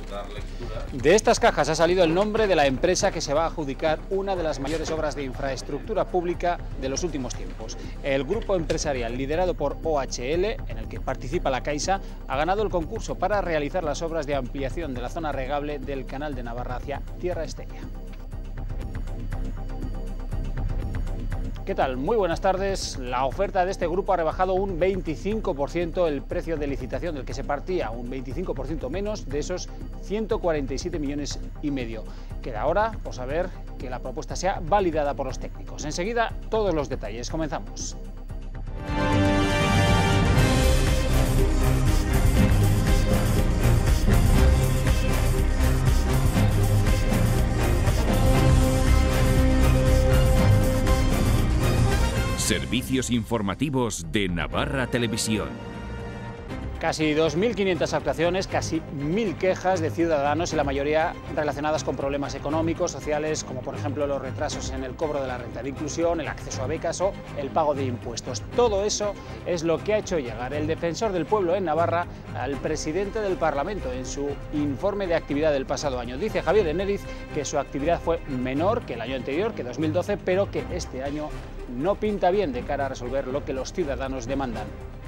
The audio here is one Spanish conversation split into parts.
De estas cajas ha salido el nombre de la empresa que se va a adjudicar una de las mayores obras de infraestructura pública de los últimos tiempos. El grupo empresarial liderado por OHL, en el que participa la Caixa, ha ganado el concurso para realizar las obras de ampliación de la zona regable del Canal de Navarra hacia Tierra Estella. ¿Qué tal? Muy buenas tardes. La oferta de este grupo ha rebajado un 25% el precio de licitación del que se partía, un 25% menos de esos 147,5 millones. Queda ahora por saber que la propuesta sea validada por los técnicos. Enseguida, todos los detalles. Comenzamos. Servicios informativos de Navarra Televisión. Casi 2.500 actuaciones, casi 1.000 quejas de ciudadanos y la mayoría relacionadas con problemas económicos, sociales, como por ejemplo los retrasos en el cobro de la renta de inclusión, el acceso a becas o el pago de impuestos. Todo eso es lo que ha hecho llegar el defensor del pueblo en Navarra al presidente del Parlamento en su informe de actividad del pasado año. Dice Javier Eneriz que su actividad fue menor que el año anterior, que 2012, pero que este año no pinta bien de cara a resolver lo que los ciudadanos demandan.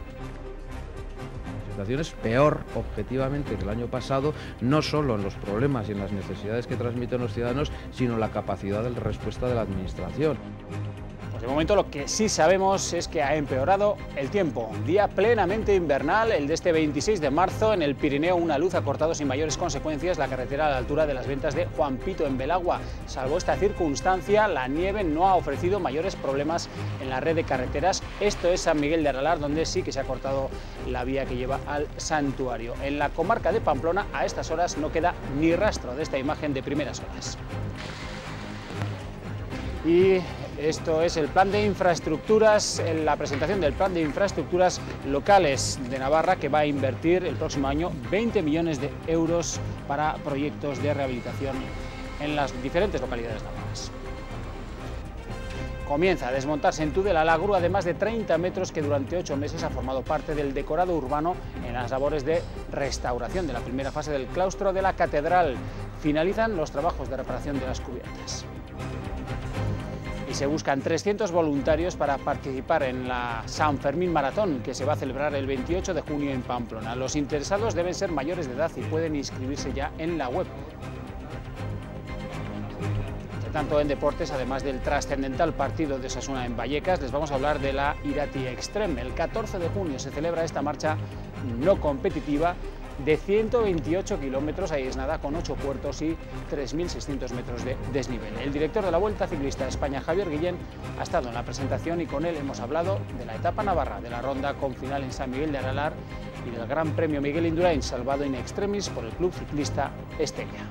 La situación es peor objetivamente que el año pasado, no solo en los problemas y en las necesidades que transmiten los ciudadanos, sino en la capacidad de respuesta de la Administración. De momento lo que sí sabemos es que ha empeorado el tiempo. Día plenamente invernal, el de este 26 de marzo, en el Pirineo una luz ha cortado sin mayores consecuencias la carretera a la altura de las Ventas de Juan Pito en Belagua. Salvo esta circunstancia, la nieve no ha ofrecido mayores problemas en la red de carreteras. Esto es San Miguel de Aralar, donde sí que se ha cortado la vía que lleva al santuario. En la comarca de Pamplona, a estas horas no queda ni rastro de esta imagen de primeras horas. Y esto es el plan de infraestructuras, la presentación del plan de infraestructuras locales de Navarra, que va a invertir el próximo año 20 millones de euros para proyectos de rehabilitación en las diferentes localidades navarras. Comienza a desmontarse en Tudela la grúa de más de 30 metros que durante 8 meses ha formado parte del decorado urbano en las labores de restauración de la primera fase del claustro de la catedral. Finalizan los trabajos de reparación de las cubiertas. Y se buscan 300 voluntarios para participar en la San Fermín Maratón, que se va a celebrar el 28 de junio en Pamplona. Los interesados deben ser mayores de edad y pueden inscribirse ya en la web. Entre tanto, en deportes, además del trascendental partido de Osasuna en Vallecas, les vamos a hablar de la Irati Extreme. El 14 de junio se celebra esta marcha no competitiva de 128 kilómetros, ahí es nada, con 8 puertos y 3.600 metros de desnivel. El director de la Vuelta Ciclista a España, Javier Guillén, ha estado en la presentación y con él hemos hablado de la etapa navarra, de la ronda con final en San Miguel de Aralar y del Gran Premio Miguel Indurain, salvado in extremis por el Club Ciclista Estella.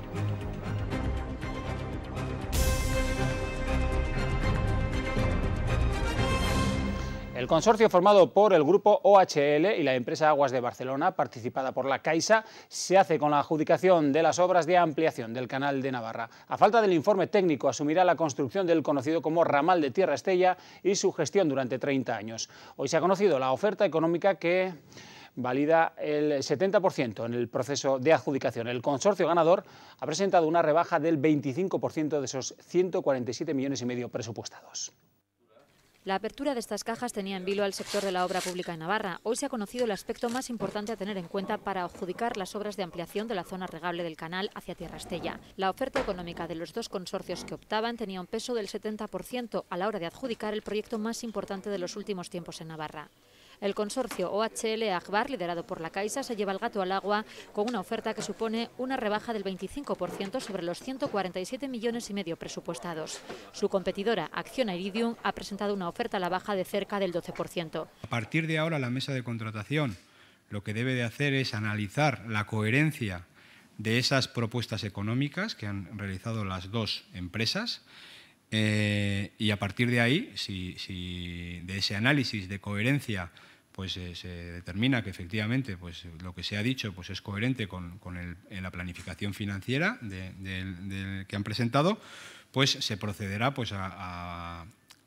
El consorcio formado por el grupo OHL y la empresa Aguas de Barcelona, participada por la Caixa, se hace con la adjudicación de las obras de ampliación del Canal de Navarra. A falta del informe técnico, asumirá la construcción del conocido como ramal de Tierra Estella y su gestión durante 30 años. Hoy se ha conocido la oferta económica que valida el 70% en el proceso de adjudicación. El consorcio ganador ha presentado una rebaja del 25% de esos 147,5 millones presupuestados. La apertura de estas cajas tenía en vilo al sector de la obra pública en Navarra. Hoy se ha conocido el aspecto más importante a tener en cuenta para adjudicar las obras de ampliación de la zona regable del canal hacia Tierra Estella. La oferta económica de los dos consorcios que optaban tenía un peso del 70% a la hora de adjudicar el proyecto más importante de los últimos tiempos en Navarra. El consorcio OHL Agbar, liderado por la Caixa, se lleva el gato al agua con una oferta que supone una rebaja del 25% sobre los 147,5 millones presupuestados. Su competidora, Acciona Iridium, ha presentado una oferta a la baja de cerca del 12%. A partir de ahora, la mesa de contratación lo que debe de hacer es analizar la coherencia de esas propuestas económicas que han realizado las dos empresas y a partir de ahí, si de ese análisis de coherencia pues se determina que efectivamente pues lo que se ha dicho pues es coherente con la planificación financiera que han presentado, pues se procederá pues a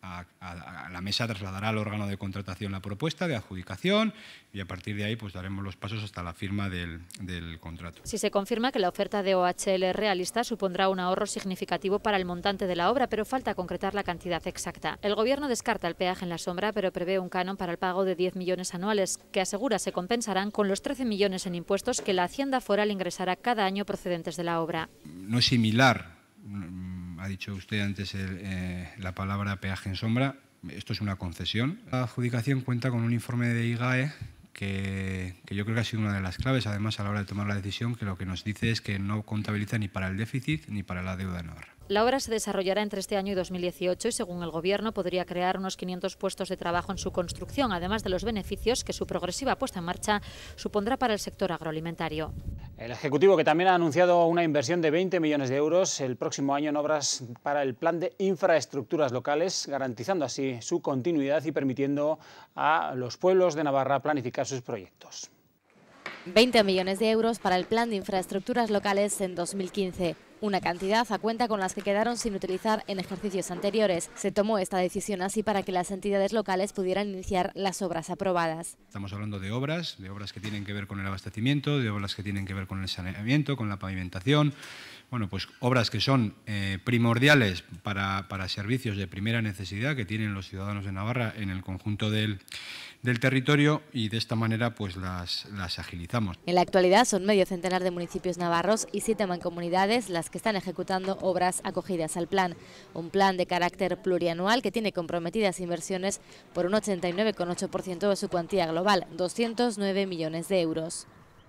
a la mesa trasladará al órgano de contratación la propuesta de adjudicación y a partir de ahí pues daremos los pasos hasta la firma del contrato. Si se confirma que la oferta de OHL es realista, supondrá un ahorro significativo para el montante de la obra, pero falta concretar la cantidad exacta. El Gobierno descarta el peaje en la sombra, pero prevé un canon para el pago de 10 millones anuales, que asegura se compensarán con los 13 millones en impuestos que la Hacienda Foral ingresará cada año procedentes de la obra. No es similar, ha dicho usted antes la palabra peaje en sombra, esto es una concesión. La adjudicación cuenta con un informe de IGAE que yo creo que ha sido una de las claves, además a la hora de tomar la decisión, que lo que nos dice es que no contabiliza ni para el déficit ni para la deuda de Navarra. La obra se desarrollará entre este año y 2018 y, según el Gobierno, podría crear unos 500 puestos de trabajo en su construcción, además de los beneficios que su progresiva puesta en marcha supondrá para el sector agroalimentario. El Ejecutivo, que también ha anunciado una inversión de 20 millones de euros el próximo año en obras para el Plan de Infraestructuras Locales, garantizando así su continuidad y permitiendo a los pueblos de Navarra planificar sus proyectos. 20 millones de euros para el Plan de Infraestructuras Locales en 2015. Una cantidad a cuenta con las que quedaron sin utilizar en ejercicios anteriores. Se tomó esta decisión así para que las entidades locales pudieran iniciar las obras aprobadas. Estamos hablando de obras que tienen que ver con el abastecimiento, de obras que tienen que ver con el saneamiento, con la pavimentación. Bueno, pues obras que son primordiales para servicios de primera necesidad que tienen los ciudadanos de Navarra en el conjunto del territorio y de esta manera pues las agilizamos. En la actualidad son medio centenar de municipios navarros y 7 mancomunidades las que están ejecutando obras acogidas al plan. Un plan de carácter plurianual que tiene comprometidas inversiones por un 89,8% de su cuantía global, 209 millones de euros.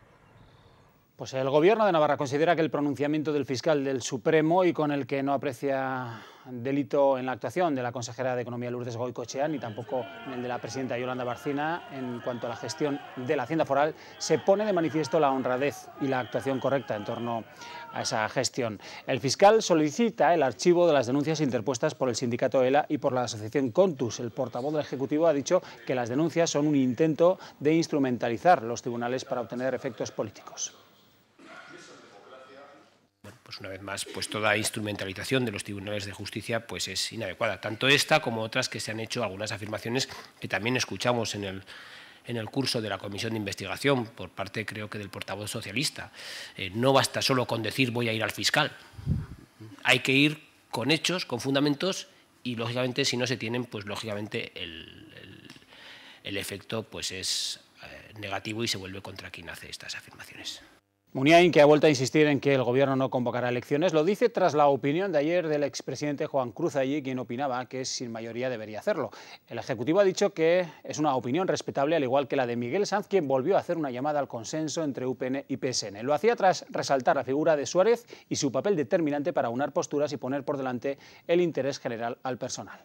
Pues el Gobierno de Navarra considera que el pronunciamiento del fiscal del Supremo, y con el que no aprecia delito en la actuación de la consejera de Economía Lourdes Goicoechea, ni tampoco en el de la presidenta Yolanda Barcina en cuanto a la gestión de la Hacienda Foral, se pone de manifiesto la honradez y la actuación correcta en torno a esa gestión. El fiscal solicita el archivo de las denuncias interpuestas por el sindicato ELA y por la asociación Contus. El portavoz del Ejecutivo ha dicho que las denuncias son un intento de instrumentalizar los tribunales para obtener efectos políticos. Pues una vez más, pues toda instrumentalización de los tribunales de justicia pues es inadecuada, tanto esta como otras que se han hecho, algunas afirmaciones que también escuchamos en el curso de la comisión de investigación por parte, creo que, del portavoz socialista. No basta solo con decir voy a ir al fiscal, hay que ir con hechos, con fundamentos y, lógicamente, si no se tienen, pues lógicamente el efecto pues es negativo y se vuelve contra quien hace estas afirmaciones. Muniain, que ha vuelto a insistir en que el Gobierno no convocará elecciones, lo dice tras la opinión de ayer del expresidente Juan Cruz Allí, quien opinaba que sin mayoría debería hacerlo. El Ejecutivo ha dicho que es una opinión respetable, al igual que la de Miguel Sanz, quien volvió a hacer una llamada al consenso entre UPN y PSN. Lo hacía tras resaltar la figura de Suárez y su papel determinante para unar posturas y poner por delante el interés general al personal.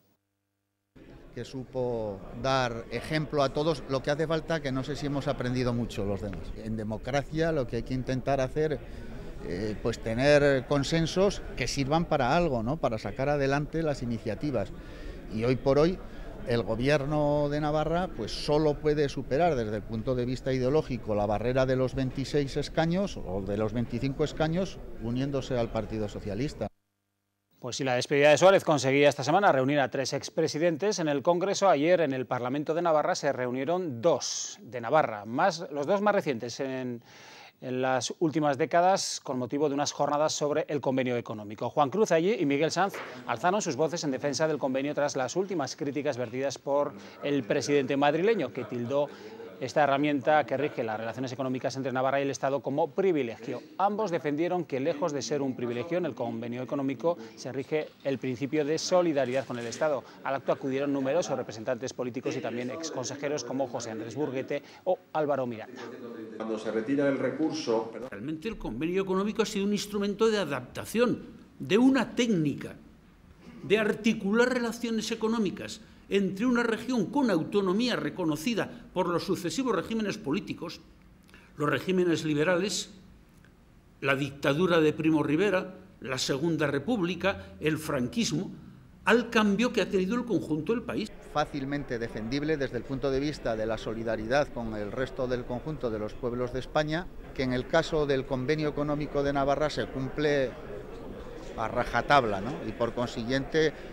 Que supo dar ejemplo a todos. Lo que hace falta, que no sé si hemos aprendido mucho los demás. En democracia lo que hay que intentar hacer, pues tener consensos que sirvan para algo, ¿no? Para sacar adelante las iniciativas. Y hoy por hoy el Gobierno de Navarra pues solo puede superar desde el punto de vista ideológico la barrera de los 26 escaños o de los 25 escaños uniéndose al Partido Socialista. Pues si la despedida de Suárez conseguía esta semana reunir a 3 expresidentes en el Congreso, ayer en el Parlamento de Navarra se reunieron 2 de Navarra, los 2 más recientes en las últimas décadas, con motivo de unas jornadas sobre el convenio económico. Juan Cruz Allí y Miguel Sanz alzaron sus voces en defensa del convenio tras las últimas críticas vertidas por el presidente madrileño, que tildó esta herramienta que rige las relaciones económicas entre Navarra y el Estado como privilegio. Ambos defendieron que, lejos de ser un privilegio, en el convenio económico se rige el principio de solidaridad con el Estado. Al acto acudieron numerosos representantes políticos y también exconsejeros como José Andrés Burguete o Álvaro Miranda. Cuando se retira el recurso... Realmente el convenio económico ha sido un instrumento de adaptación, de una técnica, de articular relaciones económicas entre una región con autonomía reconocida por los sucesivos regímenes políticos, los regímenes liberales, la dictadura de Primo Rivera, la Segunda República, el franquismo, al cambio que ha tenido el conjunto del país. Fácilmente defendible desde el punto de vista de la solidaridad con el resto del conjunto de los pueblos de España, que en el caso del convenio económico de Navarra se cumple a rajatabla, ¿no? Y por consiguiente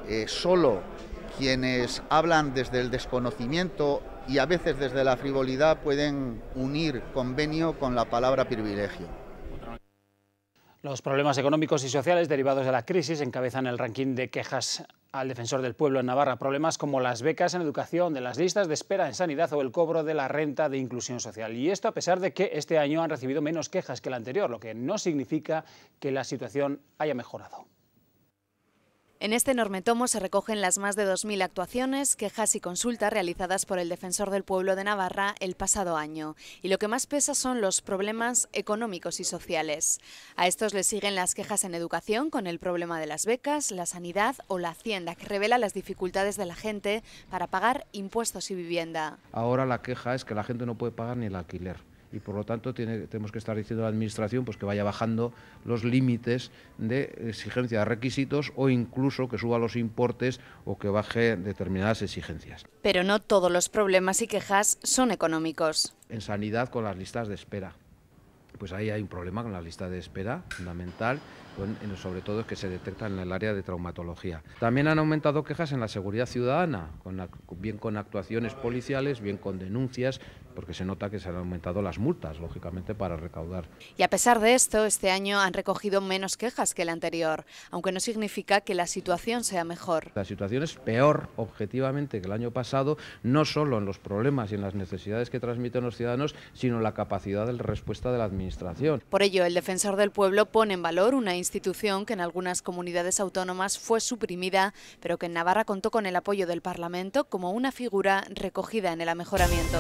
Solo quienes hablan desde el desconocimiento y a veces desde la frivolidad pueden unir convenio con la palabra privilegio. Los problemas económicos y sociales derivados de la crisis encabezan el ranking de quejas al Defensor del Pueblo en Navarra. Problemas como las becas en educación, de las listas de espera en sanidad o el cobro de la renta de inclusión social. Y esto a pesar de que este año han recibido menos quejas que el anterior, lo que no significa que la situación haya mejorado. En este enorme tomo se recogen las más de 2.000 actuaciones, quejas y consultas realizadas por el Defensor del Pueblo de Navarra el pasado año. Y lo que más pesa son los problemas económicos y sociales. A estos le siguen las quejas en educación, con el problema de las becas, la sanidad o la hacienda, que revela las dificultades de la gente para pagar impuestos y vivienda. Ahora la queja es que la gente no puede pagar ni el alquiler. Y por lo tanto tenemos que estar diciendo a la Administración pues que vaya bajando los límites de exigencia de requisitos o incluso que suba los importes o que baje determinadas exigencias. Pero no todos los problemas y quejas son económicos. En sanidad, con las listas de espera. Pues ahí hay un problema con la lista de espera fundamental, sobre todo es que se detecta en el área de traumatología. También han aumentado quejas en la seguridad ciudadana, bien con actuaciones policiales, bien con denuncias, porque se nota que se han aumentado las multas, lógicamente, para recaudar. Y a pesar de esto, este año han recogido menos quejas que el anterior, aunque no significa que la situación sea mejor. La situación es peor, objetivamente, que el año pasado, no solo en los problemas y en las necesidades que transmiten los ciudadanos, sino en la capacidad de respuesta de la Administración. Por ello, el Defensor del Pueblo pone en valor una institución que en algunas comunidades autónomas fue suprimida, pero que en Navarra contó con el apoyo del Parlamento como una figura recogida en el amejoramiento.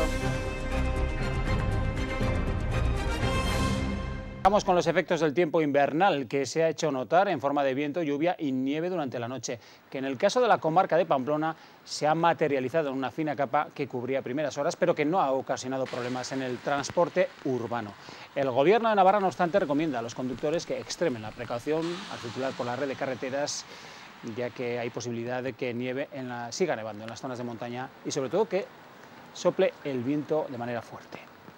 Vamos con los efectos del tiempo invernal que se ha hecho notar en forma de viento, lluvia y nieve durante la noche, que en el caso de la comarca de Pamplona se ha materializado en una fina capa que cubría primeras horas, pero que no ha ocasionado problemas en el transporte urbano. El Gobierno de Navarra, no obstante, recomienda a los conductores que extremen la precaución al circular por la red de carreteras, ya que hay posibilidad de que siga nevando en las zonas de montaña y sobre todo que sople el viento de manera fuerte.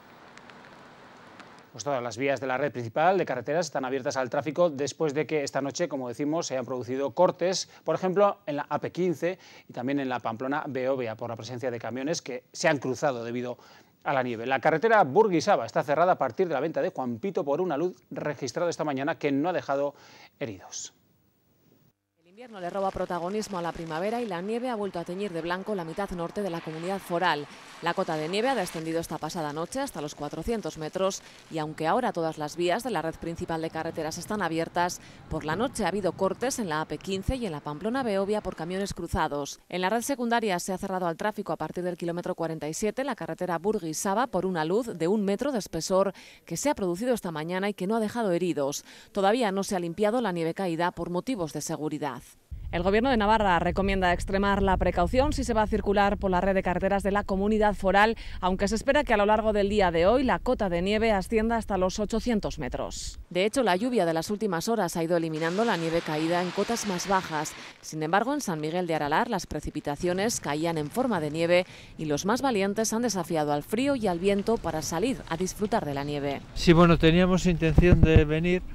Pues todas las vías de la red principal de carreteras están abiertas al tráfico después de que esta noche, como decimos, se hayan producido cortes, por ejemplo, en la AP15 y también en la Pamplona-Beovia, por la presencia de camiones que se han cruzado debido a la nieve. La carretera Burguisaba está cerrada a partir de la venta de Juan Pito por una luz registrada esta mañana que no ha dejado heridos. El invierno le roba protagonismo a la primavera y la nieve ha vuelto a teñir de blanco la mitad norte de la comunidad foral. La cota de nieve ha descendido esta pasada noche hasta los 400 metros y aunque ahora todas las vías de la red principal de carreteras están abiertas, por la noche ha habido cortes en la AP15 y en la Pamplona-Beovia por camiones cruzados. En la red secundaria se ha cerrado al tráfico a partir del kilómetro 47 la carretera Burguisaba por una luz de 1 metro de espesor que se ha producido esta mañana y que no ha dejado heridos. Todavía no se ha limpiado la nieve caída por motivos de seguridad. El Gobierno de Navarra recomienda extremar la precaución si se va a circular por la red de carreteras de la comunidad foral, aunque se espera que a lo largo del día de hoy la cota de nieve ascienda hasta los 800 metros. De hecho, la lluvia de las últimas horas ha ido eliminando la nieve caída en cotas más bajas. Sin embargo, en San Miguel de Aralar las precipitaciones caían en forma de nieve y los más valientes han desafiado al frío y al viento para salir a disfrutar de la nieve. Sí, bueno, teníamos intención de venir.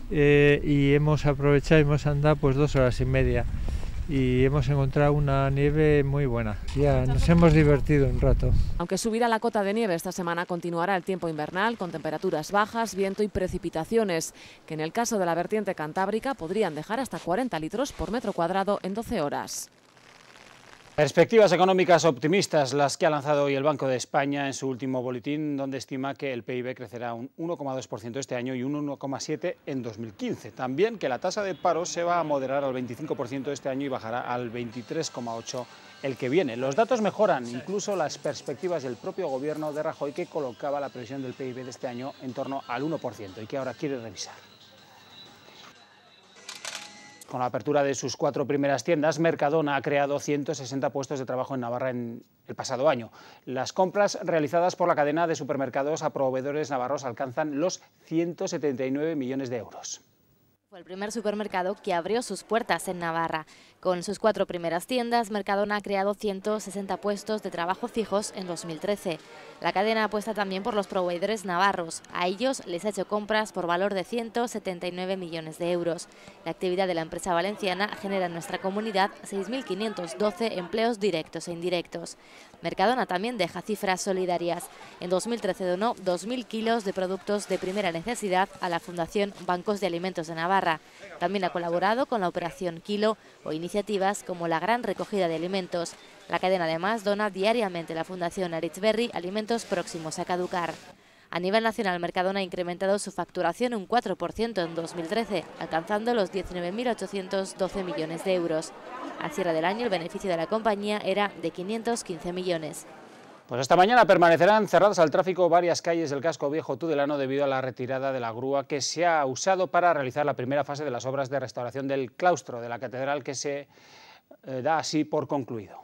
Y hemos aprovechado y hemos andado pues 2 horas y media y hemos encontrado una nieve muy buena. Ya nos hemos divertido un rato. Aunque subirá la cota de nieve esta semana, continuará el tiempo invernal con temperaturas bajas, viento y precipitaciones, que en el caso de la vertiente cantábrica podrían dejar hasta 40 litros por metro cuadrado en 12 horas. Perspectivas económicas optimistas las que ha lanzado hoy el Banco de España en su último boletín, donde estima que el PIB crecerá un 1,2% este año y un 1,7% en 2015. También que la tasa de paro se va a moderar al 25% este año y bajará al 23,8% el que viene. Los datos mejoran incluso las perspectivas del propio gobierno de Rajoy, que colocaba la previsión del PIB de este año en torno al 1% y que ahora quiere revisar. Con la apertura de sus 4 primeras tiendas, Mercadona ha creado 160 puestos de trabajo en Navarra en el pasado año. Las compras realizadas por la cadena de supermercados a proveedores navarros alcanzan los 179 millones de euros. Fue el primer supermercado que abrió sus puertas en Navarra. Con sus 4 primeras tiendas, Mercadona ha creado 160 puestos de trabajo fijos en 2013. La cadena apuesta también por los proveedores navarros. A ellos les ha hecho compras por valor de 179 millones de euros. La actividad de la empresa valenciana genera en nuestra comunidad 6.512 empleos directos e indirectos. Mercadona también deja cifras solidarias. En 2013 donó 2.000 kilos de productos de primera necesidad a la Fundación Bancos de Alimentos de Navarra. También ha colaborado con la Operación Kilo o iniciativas como la Gran Recogida de Alimentos. La cadena además dona diariamente a la Fundación Arizberri alimentos próximos a caducar. A nivel nacional, Mercadona ha incrementado su facturación un 4% en 2013, alcanzando los 19.812 millones de euros. Al cierre del año, el beneficio de la compañía era de 515 millones. Pues esta mañana permanecerán cerradas al tráfico varias calles del casco viejo tudelano debido a la retirada de la grúa que se ha usado para realizar la primera fase de las obras de restauración del claustro de la catedral, que se da así por concluido.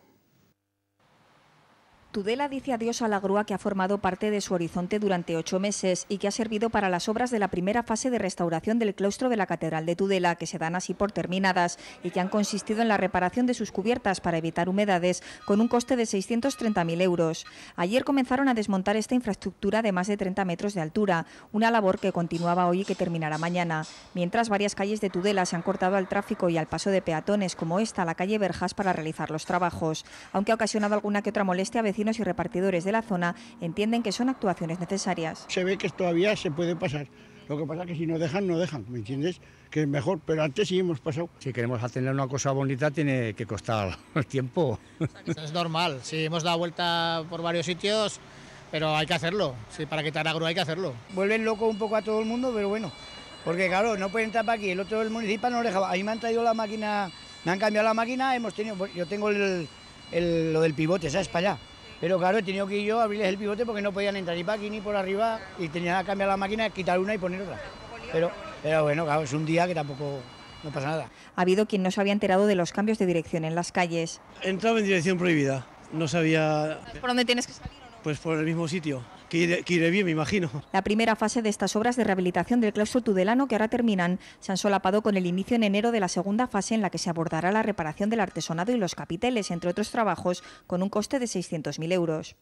Tudela dice adiós a la grúa que ha formado parte de su horizonte durante 8 meses y que ha servido para las obras de la primera fase de restauración del claustro de la Catedral de Tudela, que se dan así por terminadas y que han consistido en la reparación de sus cubiertas para evitar humedades con un coste de 630.000 euros. Ayer comenzaron a desmontar esta infraestructura de más de 30 metros de altura, una labor que continuaba hoy y que terminará mañana. Mientras, varias calles de Tudela se han cortado al tráfico y al paso de peatones, como esta, la calle Verjas, para realizar los trabajos. Aunque ha ocasionado alguna que otra molestia, vecinos y repartidores de la zona entienden que son actuaciones necesarias. Se ve que todavía se puede pasar. Lo que pasa es que si no dejan, no dejan, ¿me entiendes? Que es mejor, pero antes sí hemos pasado. Si queremos hacer una cosa bonita, tiene que costar el tiempo. Es normal, sí, hemos dado vuelta por varios sitios, pero hay que hacerlo. Sí, para quitar la grúa hay que hacerlo. Vuelven loco un poco a todo el mundo, pero bueno, porque claro, no pueden entrar para aquí, el otro del municipio no lo dejaba. Ahí me han traído la máquina, me han cambiado la máquina, yo tengo lo del pivote, ¿sabes? Para allá. Pero claro, he tenido que ir yo a abrirles el pivote porque no podían entrar ni para aquí ni por arriba y tenía que cambiar la máquina, quitar una y poner otra. Pero bueno, claro, es un día que tampoco no pasa nada. Ha habido quien no se había enterado de los cambios de dirección en las calles. Entraba en dirección prohibida, no sabía... ¿Por dónde tienes que salir o no? Pues por el mismo sitio, que iré bien, me imagino. La primera fase de estas obras de rehabilitación del claustro tudelano, que ahora terminan, se han solapado con el inicio en enero de la segunda fase, en la que se abordará la reparación del artesonado y los capiteles, entre otros trabajos, con un coste de 600.000 euros.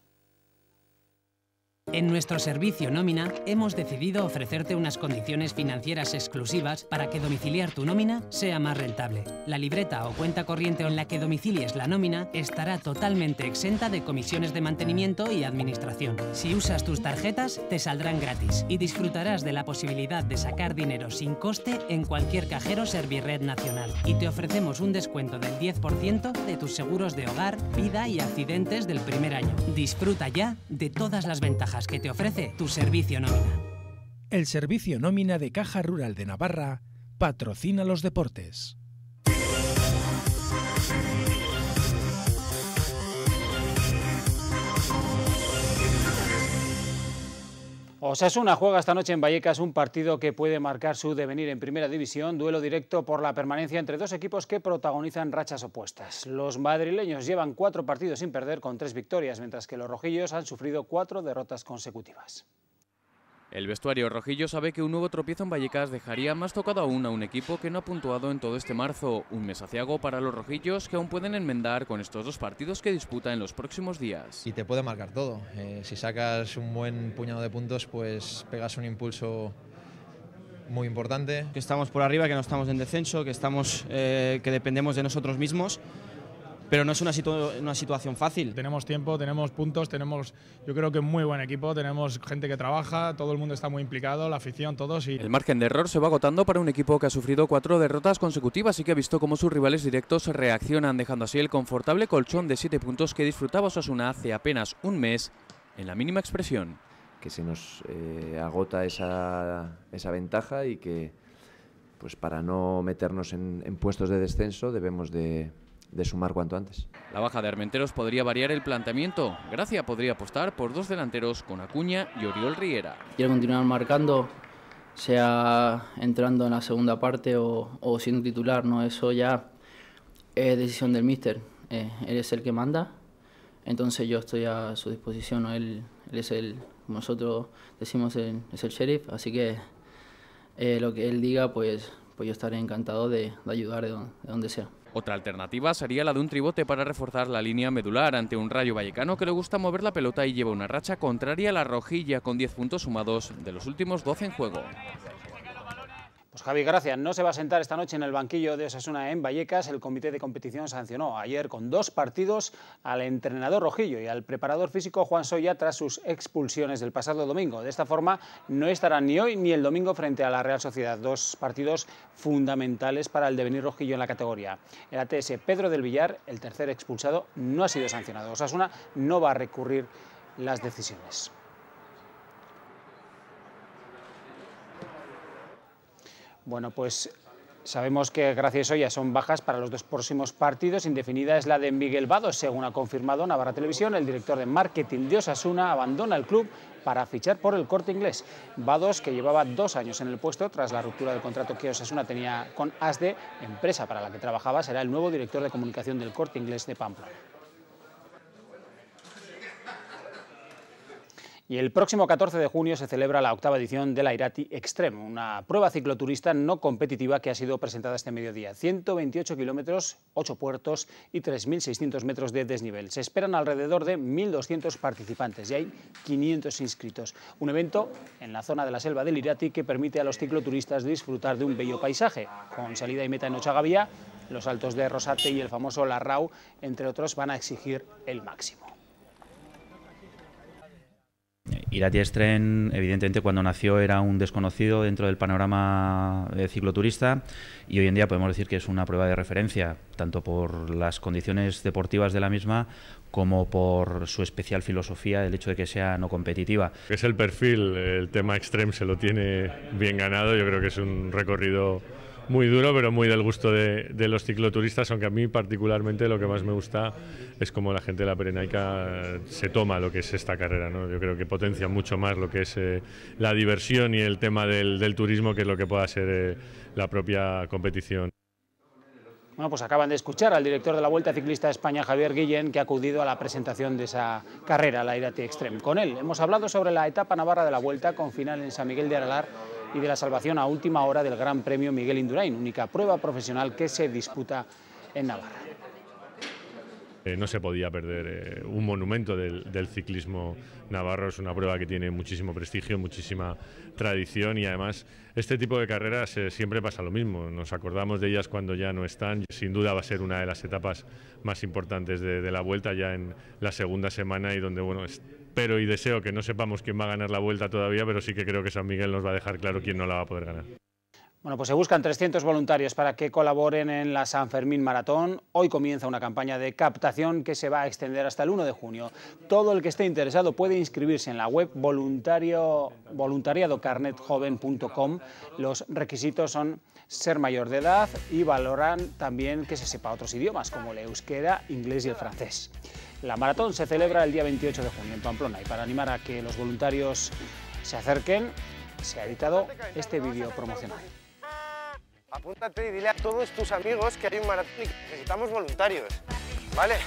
En nuestro servicio nómina hemos decidido ofrecerte unas condiciones financieras exclusivas para que domiciliar tu nómina sea más rentable. La libreta o cuenta corriente en la que domicilies la nómina estará totalmente exenta de comisiones de mantenimiento y administración. Si usas tus tarjetas, te saldrán gratis y disfrutarás de la posibilidad de sacar dinero sin coste en cualquier cajero Servirred nacional. Y te ofrecemos un descuento del 10% de tus seguros de hogar, vida y accidentes del primer año. Disfruta ya de todas las ventajas que te ofrece tu servicio nómina. El servicio nómina de Caja Rural de Navarra patrocina los deportes. Osasuna juega esta noche en Vallecas un partido que puede marcar su devenir en Primera División, duelo directo por la permanencia entre dos equipos que protagonizan rachas opuestas. Los madrileños llevan 4 partidos sin perder con 3 victorias, mientras que los rojillos han sufrido 4 derrotas consecutivas. El vestuario rojillo sabe que un nuevo tropiezo en Vallecas dejaría más tocado aún a un equipo que no ha puntuado en todo este marzo. Un mes aciago para los rojillos, que aún pueden enmendar con estos 2 partidos que disputan en los próximos días. Y te puede marcar todo. Si sacas un buen puñado de puntos, pues pegas un impulso muy importante. Que estamos por arriba, que no estamos en descenso, que dependemos de nosotros mismos. Pero no es una situación fácil. Tenemos tiempo, tenemos puntos, tenemos, yo creo que un muy buen equipo, tenemos gente que trabaja, todo el mundo está muy implicado, la afición, todos. El margen de error se va agotando para un equipo que ha sufrido 4 derrotas consecutivas y que ha visto cómo sus rivales directos reaccionan, dejando así el confortable colchón de 7 puntos que disfrutaba Osasuna hace apenas un mes en la mínima expresión. Que se nos agota esa ventaja y que, pues para no meternos en puestos de descenso, debemos de sumar cuanto antes. La baja de Armenteros podría variar el planteamiento. Gracia podría apostar por 2 delanteros con Acuña y Oriol Riera. Quiero continuar marcando, sea entrando en la segunda parte o siendo titular, ¿no? Eso ya es decisión del míster. Él es el que manda, entonces yo estoy a su disposición, ¿no? Él es como nosotros decimos, es el sheriff, así que lo que él diga, pues yo estaré encantado de ayudar de donde sea. Otra alternativa sería la de un tribote para reforzar la línea medular ante un Rayo Vallecano que le gusta mover la pelota y lleva una racha contraria a la rojilla con 10 puntos sumados de los últimos 12 en juego. Pues Javi Gracia no se va a sentar esta noche en el banquillo de Osasuna en Vallecas. El comité de competición sancionó ayer con 2 partidos al entrenador rojillo y al preparador físico Juan Soya tras sus expulsiones del pasado domingo. De esta forma no estarán ni hoy ni el domingo frente a la Real Sociedad, 2 partidos fundamentales para el devenir rojillo en la categoría. El ATS Pedro del Villar, el tercer expulsado, no ha sido sancionado. Osasuna no va a recurrir las decisiones. Bueno, pues sabemos que Gracia y Soya son bajas para los 2 próximos partidos. Indefinida es la de Miguel Vados, según ha confirmado Navarra Televisión. El director de marketing de Osasuna abandona el club para fichar por el Corte Inglés. Vados, que llevaba 2 años en el puesto tras la ruptura del contrato que Osasuna tenía con Asde, empresa para la que trabajaba, será el nuevo director de comunicación del Corte Inglés de Pamplona. Y el próximo 14 de junio se celebra la 8ª edición de la Irati Extreme, una prueba cicloturista no competitiva que ha sido presentada este mediodía. 128 kilómetros, 8 puertos y 3.600 metros de desnivel. Se esperan alrededor de 1.200 participantes y hay 500 inscritos. Un evento en la zona de la selva del Irati que permite a los cicloturistas disfrutar de un bello paisaje. Con salida y meta en Ochagavía, los altos de Rosate y el famoso Larrau, entre otros, van a exigir el máximo. Irati Extreme, evidentemente, cuando nació era un desconocido dentro del panorama cicloturista y hoy en día podemos decir que es una prueba de referencia, tanto por las condiciones deportivas de la misma como por su especial filosofía, el hecho de que sea no competitiva. Es el perfil, el tema Extreme se lo tiene bien ganado, yo creo que es un recorrido muy duro, pero muy del gusto de los cicloturistas, aunque a mí particularmente lo que más me gusta es cómo la gente de la Pirenaica se toma lo que es esta carrera, ¿no? Yo creo que potencia mucho más lo que es la diversión y el tema del turismo, que es lo que pueda ser la propia competición. Bueno, pues acaban de escuchar al director de la Vuelta Ciclista a España, Javier Guillén, que ha acudido a la presentación de esa carrera, la Irati Extreme. Con él hemos hablado sobre la etapa navarra de la Vuelta, con final en San Miguel de Aralar, y de la salvación a última hora del Gran Premio Miguel Indurain, única prueba profesional que se disputa en Navarra. No se podía perder un monumento del ciclismo navarro. Es una prueba que tiene muchísimo prestigio, muchísima tradición, y además este tipo de carreras siempre pasa lo mismo. Nos acordamos de ellas cuando ya no están. Sin duda va a ser una de las etapas más importantes de la Vuelta, ya en la segunda semana, y donde, bueno, espero y deseo que no sepamos quién va a ganar la Vuelta todavía, pero sí que creo que San Miguel nos va a dejar claro quién no la va a poder ganar. Bueno, pues se buscan 300 voluntarios para que colaboren en la San Fermín Maratón. Hoy comienza una campaña de captación que se va a extender hasta el 1 de junio. Todo el que esté interesado puede inscribirse en la web voluntariadocarnetjoven.com. Los requisitos son ser mayor de edad y valoran también que se sepa otros idiomas como el euskera, inglés y el francés. La maratón se celebra el día 28 de junio en Pamplona, y para animar a que los voluntarios se acerquen, se ha editado este vídeo promocional. Apúntate y dile a todos tus amigos que hay un maratón y que necesitamos voluntarios, ¿vale?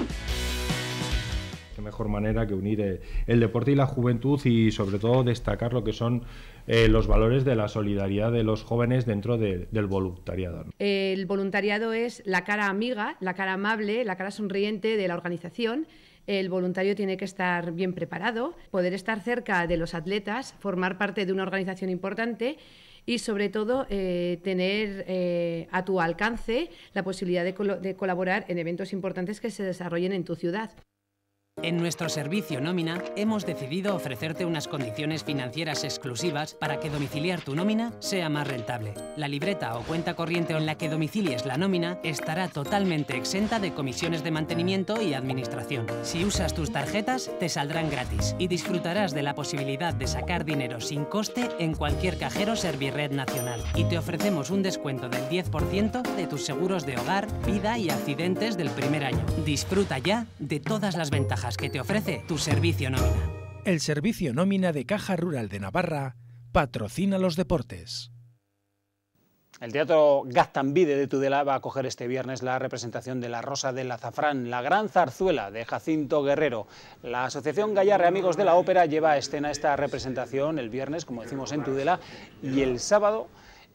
Qué mejor manera que unir el deporte y la juventud, y sobre todo destacar lo que son los valores de la solidaridad de los jóvenes dentro del voluntariado. El voluntariado es la cara amiga, la cara amable, la cara sonriente de la organización. El voluntario tiene que estar bien preparado, poder estar cerca de los atletas, formar parte de una organización importante y, sobre todo, tener a tu alcance la posibilidad de colaborar en eventos importantes que se desarrollen en tu ciudad. En nuestro servicio nómina hemos decidido ofrecerte unas condiciones financieras exclusivas para que domiciliar tu nómina sea más rentable. La libreta o cuenta corriente en la que domicilies la nómina estará totalmente exenta de comisiones de mantenimiento y administración. Si usas tus tarjetas, te saldrán gratis y disfrutarás de la posibilidad de sacar dinero sin coste en cualquier cajero Servirred nacional. Y te ofrecemos un descuento del 10% de tus seguros de hogar, vida y accidentes del primer año. Disfruta ya de todas las ventajas que te ofrece tu servicio nómina. El servicio nómina de Caja Rural de Navarra patrocina los deportes. El Teatro Gaztambide de Tudela va a acoger este viernes la representación de La Rosa del Azafrán, la gran zarzuela de Jacinto Guerrero. La Asociación Gallarre Amigos de la Ópera lleva a escena esta representación el viernes, como decimos, en Tudela, y el sábado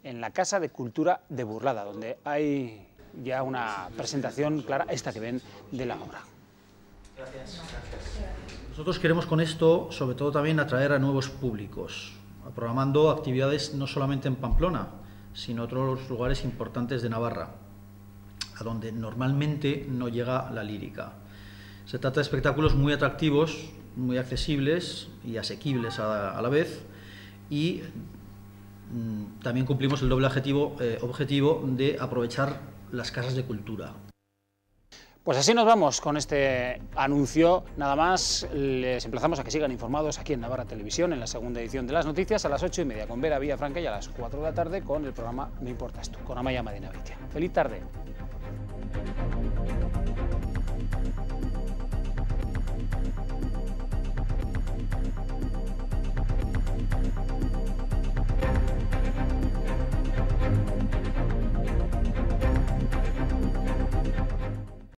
en la Casa de Cultura de Burlada, donde hay ya una presentación clara, esta que ven, de la obra. Gracias. Nosotros queremos con esto, sobre todo, también atraer a nuevos públicos, programando actividades no solamente en Pamplona, sino en otros lugares importantes de Navarra, a donde normalmente no llega la lírica. Se trata de espectáculos muy atractivos, muy accesibles y asequibles a la vez, y también cumplimos el doble objetivo de aprovechar las casas de cultura. Pues así nos vamos con este anuncio. Nada más, les emplazamos a que sigan informados aquí en Navarra Televisión, en la segunda edición de las noticias, a las 8:30 con Vera Villafranca y a las 4 de la tarde con el programa Me Importas Tú, con Amaya Medina Vitia. ¡Feliz tarde!